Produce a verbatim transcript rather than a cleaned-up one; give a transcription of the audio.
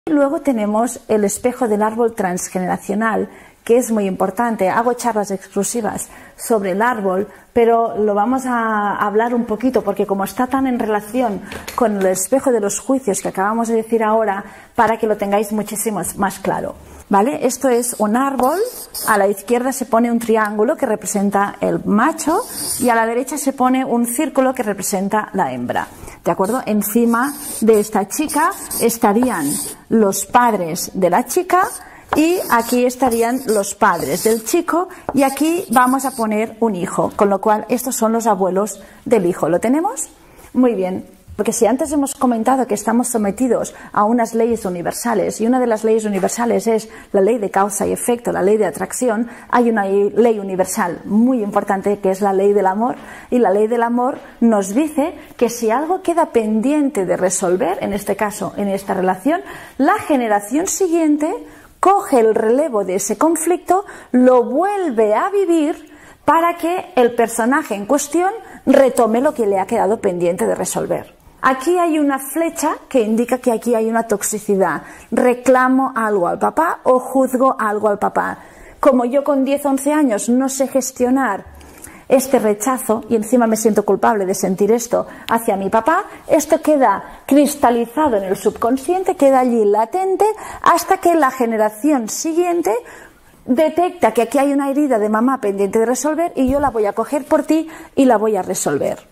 Luego tenemos el espejo del árbol transgeneracional, que es muy importante. Hago charlas exclusivas sobre el árbol, pero lo vamos a hablar un poquito porque como está tan en relación con el espejo de los juicios que acabamos de decir ahora, para que lo tengáis muchísimo más claro. ¿Vale? Esto es un árbol, a la izquierda se pone un triángulo que representa el macho y a la derecha se pone un círculo que representa la hembra. ¿De acuerdo? Encima de esta chica estarían los padres de la chica y aquí estarían los padres del chico y aquí vamos a poner un hijo, con lo cual estos son los abuelos del hijo. ¿Lo tenemos? Muy bien. Porque si antes hemos comentado que estamos sometidos a unas leyes universales y una de las leyes universales es la ley de causa y efecto, la ley de atracción, hay una ley universal muy importante que es la ley del amor, y la ley del amor nos dice que si algo queda pendiente de resolver, en este caso, en esta relación, la generación siguiente coge el relevo de ese conflicto, lo vuelve a vivir para que el personaje en cuestión retome lo que le ha quedado pendiente de resolver. Aquí hay una flecha que indica que aquí hay una toxicidad. Reclamo algo al papá o juzgo algo al papá. Como yo con diez, once años no sé gestionar este rechazo y encima me siento culpable de sentir esto hacia mi papá, esto queda cristalizado en el subconsciente, queda allí latente hasta que la generación siguiente detecta que aquí hay una herida de mamá pendiente de resolver y yo la voy a coger por ti y la voy a resolver.